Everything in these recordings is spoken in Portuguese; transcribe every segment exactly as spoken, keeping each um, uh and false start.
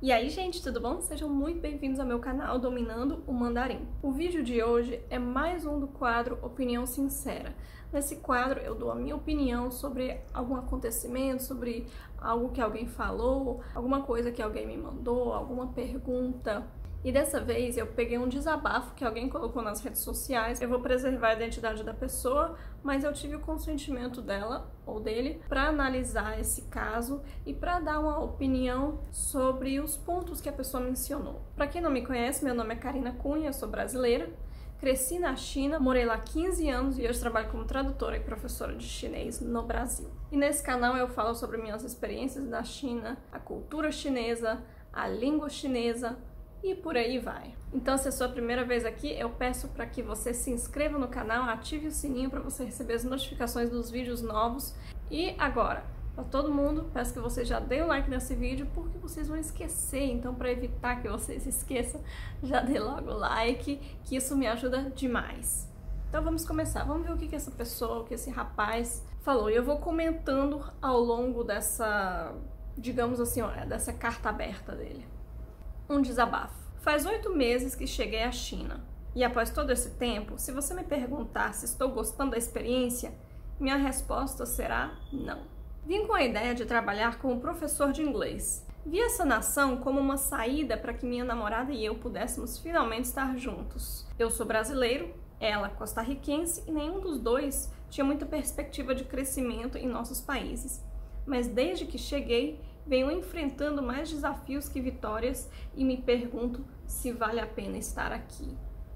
E aí, gente, tudo bom? Sejam muito bem-vindos ao meu canal Dominando o Mandarim. O vídeo de hoje é mais um do quadro Opinião Sincera. Nesse quadro eu dou a minha opinião sobre algum acontecimento, sobre algo que alguém falou, alguma coisa que alguém me mandou, alguma pergunta. E dessa vez eu peguei um desabafo que alguém colocou nas redes sociais. Eu vou preservar a identidade da pessoa, mas eu tive o consentimento dela ou dele para analisar esse caso e para dar uma opinião sobre os pontos que a pessoa mencionou. Para quem não me conhece, meu nome é Karina Cunha, eu sou brasileira, cresci na China, morei lá quinze anos e hoje trabalho como tradutora e professora de chinês no Brasil. E nesse canal eu falo sobre minhas experiências na China, a cultura chinesa, a língua chinesa, e por aí vai. Então, se é a sua primeira vez aqui, eu peço para que você se inscreva no canal, ative o sininho para você receber as notificações dos vídeos novos. E agora, para todo mundo, peço que você já dê o like nesse vídeo, porque vocês vão esquecer. Então, para evitar que vocês esqueçam, já dê logo o like, que isso me ajuda demais. Então, vamos começar. Vamos ver o que que essa pessoa, o que esse rapaz falou. E eu vou comentando ao longo dessa, digamos assim, ó, dessa carta aberta dele. Um desabafo. Faz oito meses que cheguei à China. E após todo esse tempo, se você me perguntar se estou gostando da experiência, minha resposta será não. Vim com a ideia de trabalhar como professor de inglês. Vi essa nação como uma saída para que minha namorada e eu pudéssemos finalmente estar juntos. Eu sou brasileiro, ela costarriquense e nenhum dos dois tinha muita perspectiva de crescimento em nossos países. Mas desde que cheguei, venho enfrentando mais desafios que vitórias e me pergunto se vale a pena estar aqui.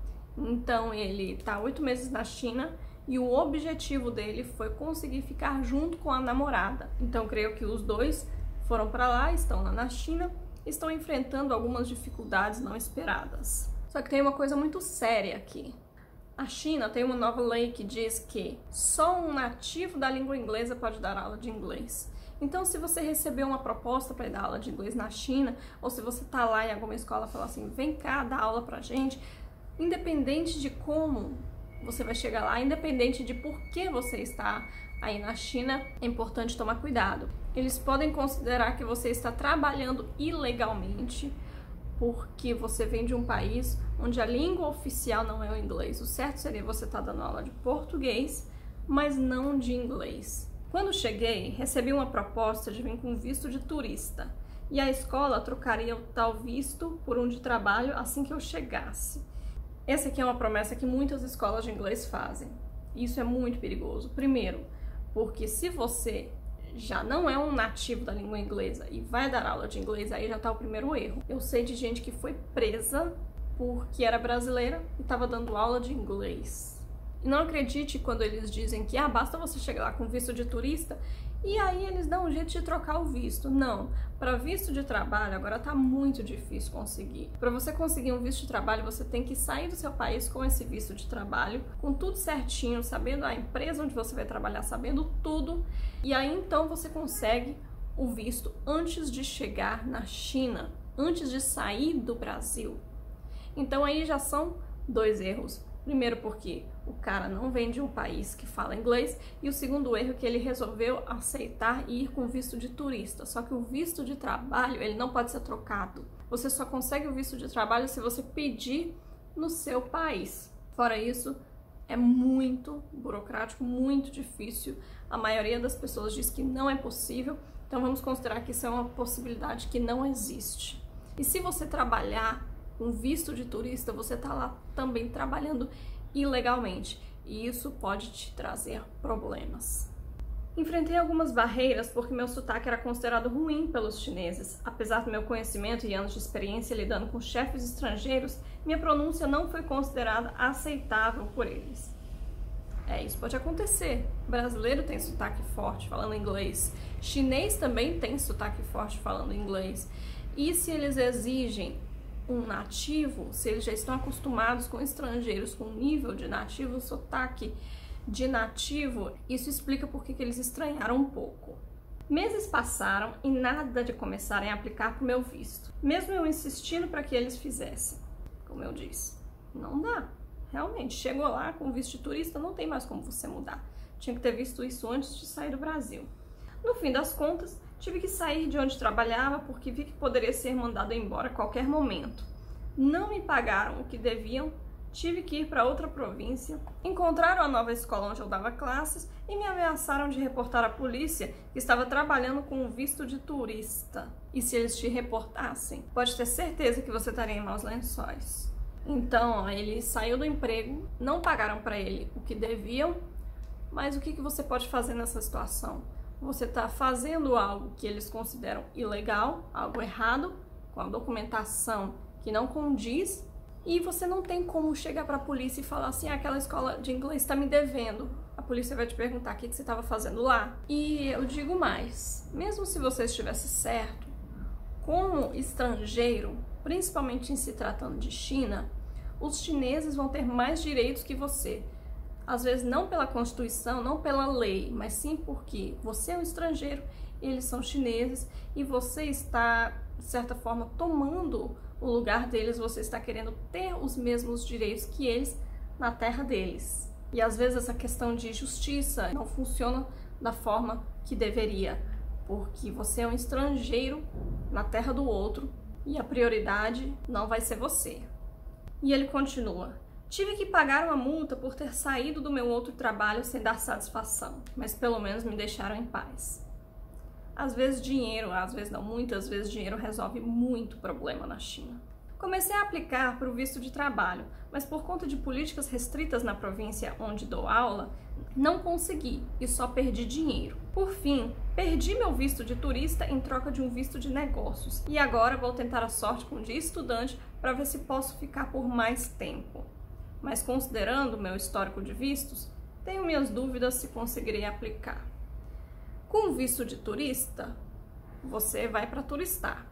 Então ele está oito meses na China e o objetivo dele foi conseguir ficar junto com a namorada. Então creio que os dois foram para lá, estão lá na China, estão enfrentando algumas dificuldades não esperadas. Só que tem uma coisa muito séria aqui. A China tem uma nova lei que diz que só um nativo da língua inglesa pode dar aula de inglês. Então, se você recebeu uma proposta para dar aula de inglês na China, ou se você está lá em alguma escola e falar assim, vem cá, dá aula pra gente, independente de como você vai chegar lá, independente de por que você está aí na China, é importante tomar cuidado. Eles podem considerar que você está trabalhando ilegalmente, porque você vem de um país onde a língua oficial não é o inglês. O certo seria você estar dando aula de português, mas não de inglês. Quando cheguei, recebi uma proposta de vir com visto de turista e a escola trocaria o tal visto por um de trabalho assim que eu chegasse. Essa aqui é uma promessa que muitas escolas de inglês fazem. Isso é muito perigoso. Primeiro, porque se você já não é um nativo da língua inglesa e vai dar aula de inglês, aí já está o primeiro erro. Eu sei de gente que foi presa porque era brasileira e estava dando aula de inglês. E não acredite quando eles dizem que ah, basta você chegar lá com visto de turista e aí eles dão um jeito de trocar o visto. Não, para visto de trabalho agora tá muito difícil conseguir. Para você conseguir um visto de trabalho, você tem que sair do seu país com esse visto de trabalho, com tudo certinho, sabendo a empresa onde você vai trabalhar, sabendo tudo. E aí então você consegue o visto antes de chegar na China, antes de sair do Brasil. Então aí já são dois erros. Primeiro porque o cara não vem de um país que fala inglês e o segundo erro é que ele resolveu aceitar e ir com visto de turista. Só que o visto de trabalho, ele não pode ser trocado. Você só consegue o visto de trabalho se você pedir no seu país. Fora isso, é muito burocrático, muito difícil. A maioria das pessoas diz que não é possível, então vamos considerar que isso é uma possibilidade que não existe. E se você trabalhar com visto de turista, você está lá também trabalhando ilegalmente e isso pode te trazer problemas. Enfrentei algumas barreiras porque meu sotaque era considerado ruim pelos chineses. Apesar do meu conhecimento e anos de experiência lidando com chefes estrangeiros, minha pronúncia não foi considerada aceitável por eles. É, isso pode acontecer. Brasileiro tem sotaque forte falando inglês. Chinês também tem sotaque forte falando inglês. E se eles exigem um nativo, se eles já estão acostumados com estrangeiros com nível de nativo, sotaque de nativo, isso explica por que eles estranharam um pouco. Meses passaram e nada de começarem a aplicar para o meu visto, mesmo eu insistindo para que eles fizessem. Como eu disse, não dá. Realmente, chegou lá com visto de turista, não tem mais como você mudar. Tinha que ter visto isso antes de sair do Brasil. No fim das contas, Tive que sair de onde trabalhava porque vi que poderia ser mandado embora a qualquer momento. Não me pagaram o que deviam, tive que ir para outra província, encontraram a nova escola onde eu dava classes e me ameaçaram de reportar à polícia que estava trabalhando com um visto de turista. E se eles te reportassem, pode ter certeza que você estaria em maus lençóis. Então, ó, ele saiu do emprego, não pagaram para ele o que deviam, mas o que, que você pode fazer nessa situação? Você está fazendo algo que eles consideram ilegal, algo errado, com a documentação que não condiz, e você não tem como chegar para a polícia e falar assim, ah, aquela escola de inglês está me devendo. A polícia vai te perguntar o que, que você estava fazendo lá. E eu digo mais, mesmo se você estivesse certo, como estrangeiro, principalmente em se tratando de China, os chineses vão ter mais direitos que você. Às vezes não pela Constituição, não pela lei, mas sim porque você é um estrangeiro, eles são chineses e você está, de certa forma, tomando o lugar deles, você está querendo ter os mesmos direitos que eles na terra deles. E às vezes essa questão de justiça não funciona da forma que deveria, porque você é um estrangeiro na terra do outro e a prioridade não vai ser você. E ele continua. Tive que pagar uma multa por ter saído do meu outro trabalho sem dar satisfação, mas pelo menos me deixaram em paz. Às vezes dinheiro, às vezes não, muitas vezes dinheiro resolve muito problema na China. Comecei a aplicar para o visto de trabalho, mas por conta de políticas restritas na província onde dou aula, não consegui e só perdi dinheiro. Por fim, perdi meu visto de turista em troca de um visto de negócios e agora vou tentar a sorte com o de estudante para ver se posso ficar por mais tempo. Mas considerando meu histórico de vistos, tenho minhas dúvidas se conseguirei aplicar. Com visto de turista, você vai para turistar.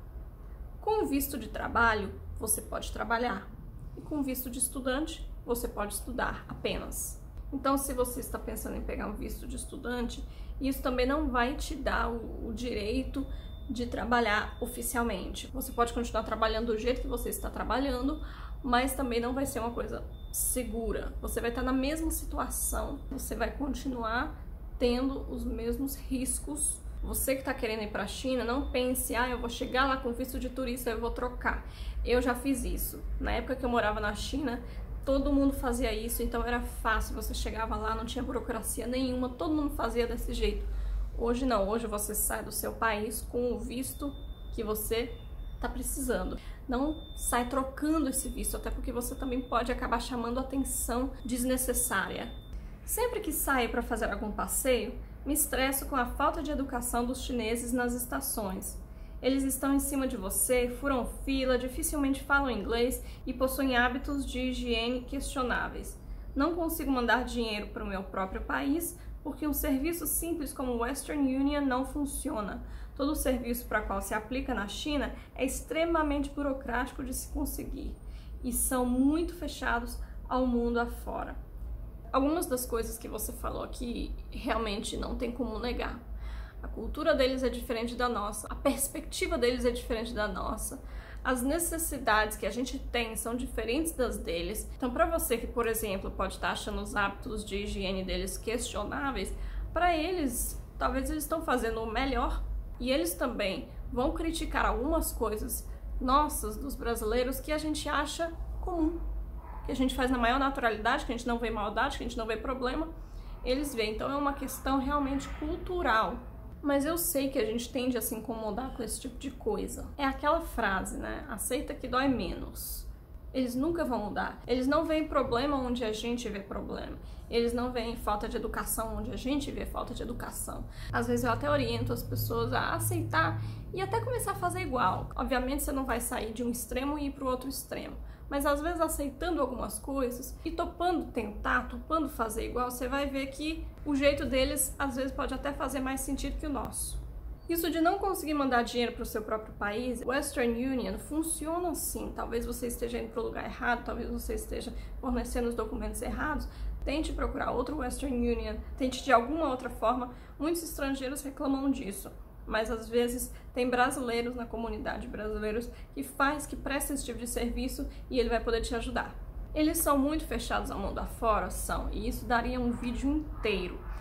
Com visto de trabalho, você pode trabalhar. E com visto de estudante, você pode estudar apenas. Então, se você está pensando em pegar um visto de estudante, isso também não vai te dar o, o direito de trabalhar oficialmente. Você pode continuar trabalhando do jeito que você está trabalhando, mas também não vai ser uma coisa segura. Você vai estar na mesma situação, você vai continuar tendo os mesmos riscos. Você que está querendo ir para a China, não pense, ah, eu vou chegar lá com visto de turista, eu vou trocar. Eu já fiz isso. Na época que eu morava na China, todo mundo fazia isso, então era fácil. Você chegava lá, não tinha burocracia nenhuma, todo mundo fazia desse jeito. Hoje não, hoje você sai do seu país com o visto que você está precisando. Não sai trocando esse visto, até porque você também pode acabar chamando atenção desnecessária. Sempre que saio para fazer algum passeio, me estresso com a falta de educação dos chineses nas estações. Eles estão em cima de você, furam fila, dificilmente falam inglês e possuem hábitos de higiene questionáveis. Não consigo mandar dinheiro para o meu próprio país porque um serviço simples como o Western Union não funciona. Todo o serviço para qual se aplica na China é extremamente burocrático de se conseguir e são muito fechados ao mundo afora. Algumas das coisas que você falou aqui realmente não tem como negar. A cultura deles é diferente da nossa, a perspectiva deles é diferente da nossa, as necessidades que a gente tem são diferentes das deles. Então, para você que, por exemplo, pode estar achando os hábitos de higiene deles questionáveis, para eles, talvez eles estão fazendo o melhor e eles também vão criticar algumas coisas nossas, dos brasileiros, que a gente acha comum, que a gente faz na maior naturalidade, que a gente não vê maldade, que a gente não vê problema, eles veem. Então é uma questão realmente cultural. Mas eu sei que a gente tende a se incomodar com esse tipo de coisa. É aquela frase, né? Aceita que dói menos. Eles nunca vão mudar. Eles não veem problema onde a gente vê problema. Eles não veem falta de educação onde a gente vê falta de educação. Às vezes eu até oriento as pessoas a aceitar e até começar a fazer igual. Obviamente você não vai sair de um extremo e ir para o outro extremo. Mas às vezes aceitando algumas coisas e topando tentar, topando fazer igual, você vai ver que o jeito deles às vezes pode até fazer mais sentido que o nosso. Isso de não conseguir mandar dinheiro para o seu próprio país, Western Union funciona assim. Talvez você esteja indo para o lugar errado, talvez você esteja fornecendo os documentos errados. Tente procurar outro Western Union, tente de alguma outra forma. Muitos estrangeiros reclamam disso. Mas às vezes tem brasileiros na comunidade, brasileiros que faz, que presta esse tipo de serviço e ele vai poder te ajudar. Eles são muito fechados ao mundo afora, são, e isso daria um vídeo inteiro.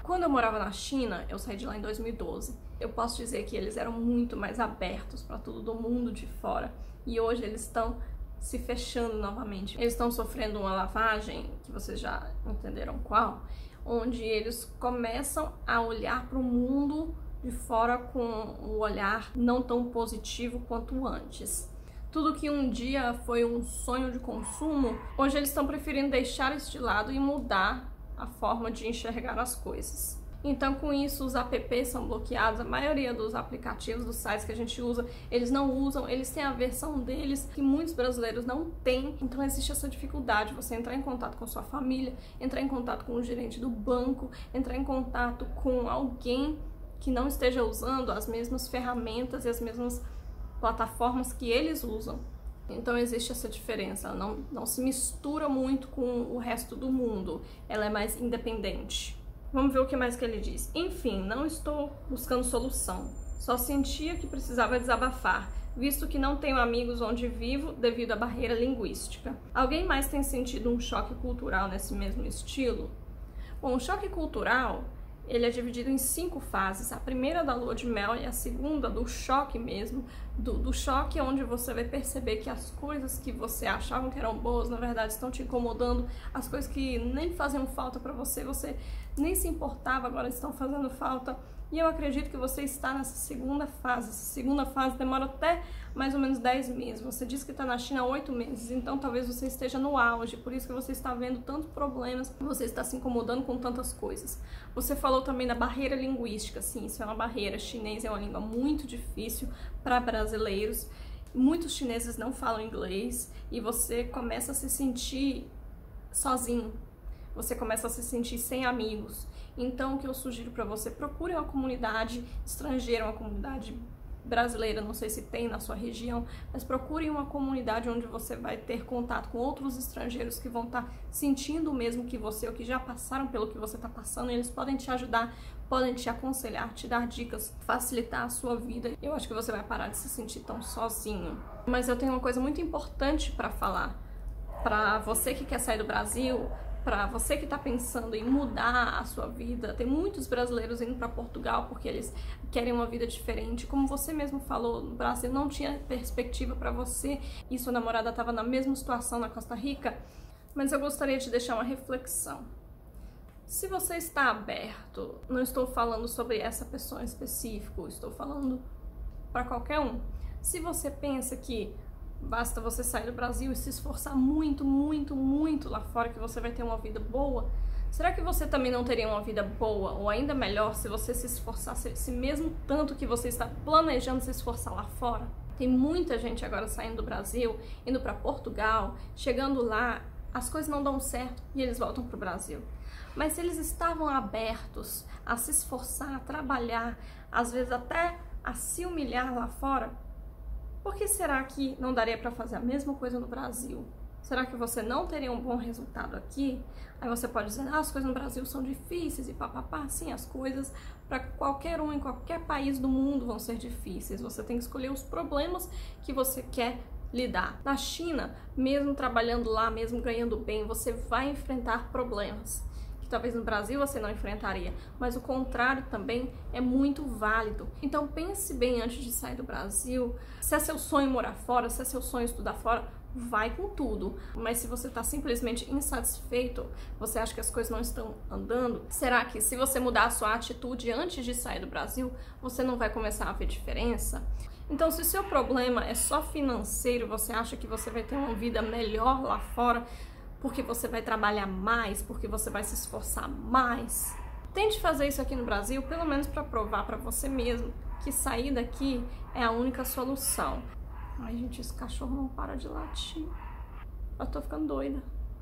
Quando eu morava na China, eu saí de lá em dois mil e doze. Eu posso dizer que eles eram muito mais abertos para tudo do mundo de fora. E hoje eles estão se fechando novamente. Eles estão sofrendo uma lavagem, que vocês já entenderam qual, onde eles começam a olhar para o mundo de fora com um olhar não tão positivo quanto antes. Tudo que um dia foi um sonho de consumo, hoje eles estão preferindo deixar isso de lado e mudar a forma de enxergar as coisas. Então, com isso, os apps são bloqueados, a maioria dos aplicativos, dos sites que a gente usa, eles não usam, eles têm a versão deles que muitos brasileiros não têm. Então, existe essa dificuldade de você entrar em contato com sua família, entrar em contato com o gerente do banco, entrar em contato com alguém que não esteja usando as mesmas ferramentas e as mesmas plataformas que eles usam. Então existe essa diferença, ela não, não se mistura muito com o resto do mundo, ela é mais independente. Vamos ver o que mais que ele diz. Enfim, não estou buscando solução, só sentia que precisava desabafar, visto que não tenho amigos onde vivo devido à barreira linguística. Alguém mais tem sentido um choque cultural nesse mesmo estilo? Bom, o choque cultural, ele é dividido em cinco fases. A primeira da lua de mel e a segunda do choque mesmo. Do, do choque é onde você vai perceber que as coisas que você achava que eram boas, na verdade, estão te incomodando. As coisas que nem faziam falta pra você, você nem se importava, agora estão fazendo falta. E eu acredito que você está nessa segunda fase. Essa segunda fase demora até mais ou menos dez meses. Você disse que está na China há oito meses, então talvez você esteja no auge. Por isso que você está vendo tantos problemas, você está se incomodando com tantas coisas. Você falou também da barreira linguística. Sim, isso é uma barreira. Chinês é uma língua muito difícil para brasileiros. Muitos chineses não falam inglês e você começa a se sentir sozinho. Você começa a se sentir sem amigos. Então, o que eu sugiro para você, procure uma comunidade estrangeira, uma comunidade brasileira, não sei se tem na sua região, mas procure uma comunidade onde você vai ter contato com outros estrangeiros que vão estar sentindo o mesmo que você, ou que já passaram pelo que você está passando, e eles podem te ajudar, podem te aconselhar, te dar dicas, facilitar a sua vida. Eu acho que você vai parar de se sentir tão sozinho. Mas eu tenho uma coisa muito importante para falar. Para você que quer sair do Brasil, para você que está pensando em mudar a sua vida, tem muitos brasileiros indo para Portugal porque eles querem uma vida diferente. Como você mesmo falou, no Brasil não tinha perspectiva para você e sua namorada estava na mesma situação na Costa Rica. Mas eu gostaria de deixar uma reflexão. Se você está aberto, não estou falando sobre essa pessoa em específico, estou falando para qualquer um. Se você pensa que basta você sair do Brasil e se esforçar muito, muito, muito lá fora que você vai ter uma vida boa, será que você também não teria uma vida boa, ou ainda melhor, se você se esforçasse esse mesmo tanto que você está planejando se esforçar lá fora? Tem muita gente agora saindo do Brasil, indo para Portugal, chegando lá, as coisas não dão certo e eles voltam para o Brasil. Mas se eles estavam abertos a se esforçar, a trabalhar, às vezes até a se humilhar lá fora, por que será que não daria para fazer a mesma coisa no Brasil? Será que você não teria um bom resultado aqui? Aí você pode dizer, ah, as coisas no Brasil são difíceis e papapá. Sim, as coisas para qualquer um, em qualquer país do mundo vão ser difíceis. Você tem que escolher os problemas que você quer lidar. Na China, mesmo trabalhando lá, mesmo ganhando bem, você vai enfrentar problemas que talvez no Brasil você não enfrentaria, mas o contrário também é muito válido. Então pense bem antes de sair do Brasil. Se é seu sonho morar fora, se é seu sonho estudar fora, vai com tudo. Mas se você está simplesmente insatisfeito, você acha que as coisas não estão andando, será que se você mudar a sua atitude antes de sair do Brasil, você não vai começar a ver diferença? Então, se o seu problema é só financeiro, você acha que você vai ter uma vida melhor lá fora, porque você vai trabalhar mais, porque você vai se esforçar mais, tente fazer isso aqui no Brasil, pelo menos para provar para você mesmo que sair daqui é a única solução. Ai, gente, esse cachorro não para de latir. Eu tô ficando doida.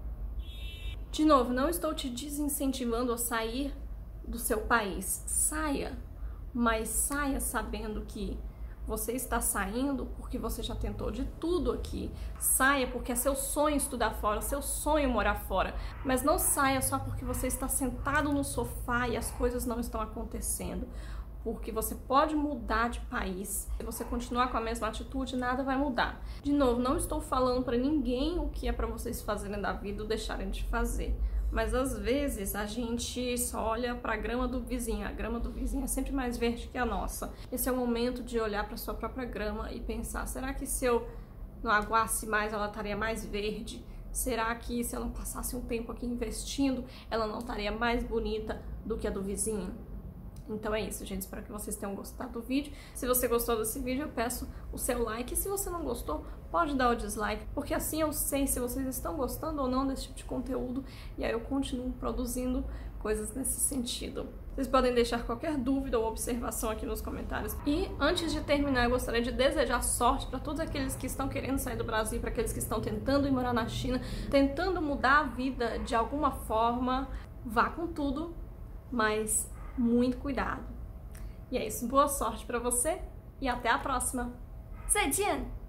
De novo, não estou te desincentivando a sair do seu país. Saia, mas saia sabendo que você está saindo porque você já tentou de tudo aqui. Saia porque é seu sonho estudar fora, seu sonho morar fora. Mas não saia só porque você está sentado no sofá e as coisas não estão acontecendo. Porque você pode mudar de país. Se você continuar com a mesma atitude, nada vai mudar. De novo, não estou falando para ninguém o que é para vocês fazerem da vida ou deixarem de fazer. Mas às vezes a gente só olha para a grama do vizinho, a grama do vizinho é sempre mais verde que a nossa. Esse é o momento de olhar para sua própria grama e pensar, será que se eu não aguasse mais ela estaria mais verde? Será que se eu não passasse um tempo aqui investindo, ela não estaria mais bonita do que a do vizinho? Então é isso, gente. Espero que vocês tenham gostado do vídeo. Se você gostou desse vídeo, eu peço o seu like. E se você não gostou, pode dar o dislike, porque assim eu sei se vocês estão gostando ou não desse tipo de conteúdo. E aí eu continuo produzindo coisas nesse sentido. Vocês podem deixar qualquer dúvida ou observação aqui nos comentários. E antes de terminar, eu gostaria de desejar sorte para todos aqueles que estão querendo sair do Brasil, para aqueles que estão tentando ir morar na China, tentando mudar a vida de alguma forma. Vá com tudo, mas muito cuidado. E é isso, boa sorte para você e até a próxima. 再见!